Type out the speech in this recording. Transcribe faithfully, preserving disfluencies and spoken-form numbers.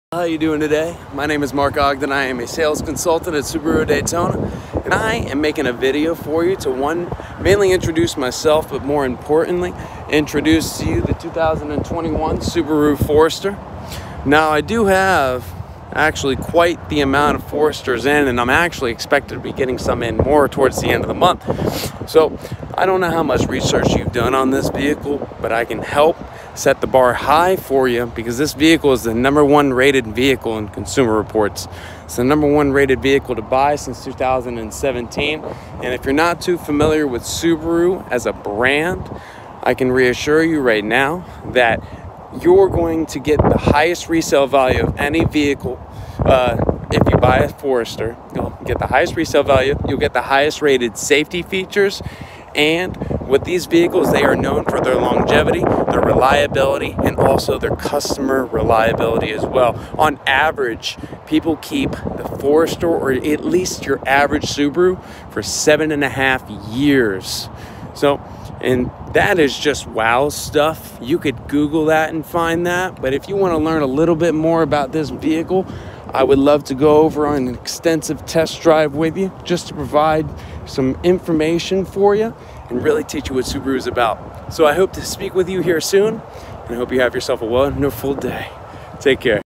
How you doing today? My name is Mark Ogden. I am a sales consultant at Subaru Daytona, and I am making a video for you to one, mainly introduce myself, but more importantly, introduce to you the two thousand twenty-one Subaru Forester. Now, I do have actually quite the amount of Foresters in, and I'm actually expected to be getting some in more towards the end of the month. So I don't know how much research you've done on this vehicle, but I can help set the bar high for you because this vehicle is the number one rated vehicle in Consumer Reports. It's the number one rated vehicle to buy since two thousand seventeen. And if you're not too familiar with Subaru as a brand, I can reassure you right now that you're going to get the highest resale value of any vehicle. Uh, if you buy a Forester, you'll get the highest resale value, you'll get the highest rated safety features, and with these vehicles, they are known for their longevity, their reliability, and also their customer reliability as well. On average, people keep the Forester, or at least your average Subaru, for seven and a half years. So, and that is just wow stuff. You could Google that and find that. But if you want to learn a little bit more about this vehicle, I would love to go over on an extensive test drive with you just to provide some information for you and really teach you what Subaru is about. So I hope to speak with you here soon, and I hope you have yourself a wonderful day. Take care.